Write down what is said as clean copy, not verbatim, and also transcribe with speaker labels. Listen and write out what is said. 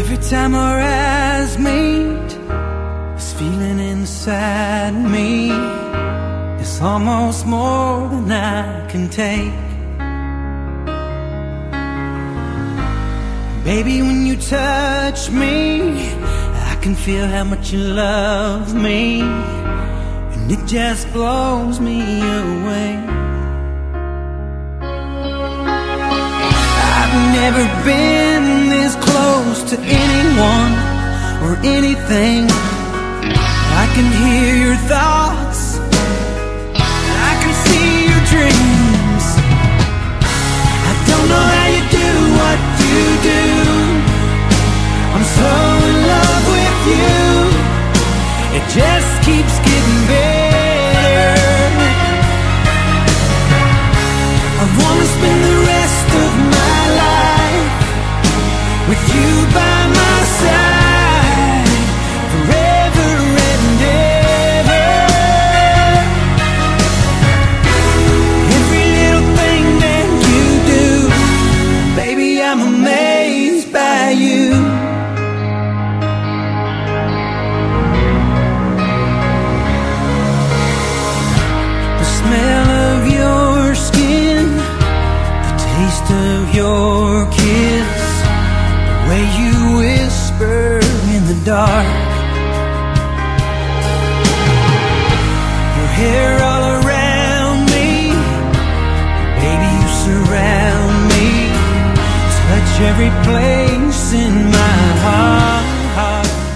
Speaker 1: Every time our eyes meet, this feeling inside me is almost more than I can take. Baby, when you touch me, I can feel how much you love me, and it just blows me away. I've never been this close to anyone or anything. I can hear your thoughts, I can see your dreams. I don't know how you do what you do. I'm so in love with you. It just keeps getting better. I wanna spend the rest of my life with you by my side, forever and ever. Every little thing that you do, baby, I'm amazed by you. The smell of your skin, the taste of your kiss, the way you whisper in the dark, your hair all around me, baby, you surround me, touch every place in my heart.